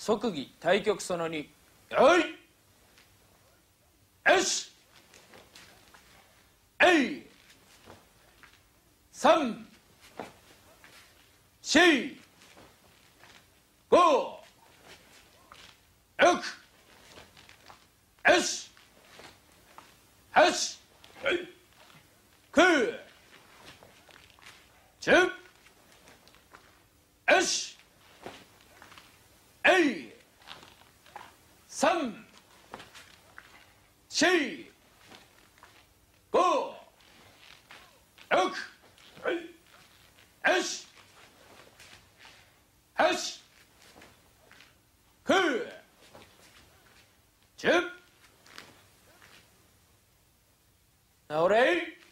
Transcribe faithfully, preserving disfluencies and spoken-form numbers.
即技対局そのに、よいよしえいさんしごろくよしはちくじゅうよしえいさんしごろくよしはちくじゅう治れ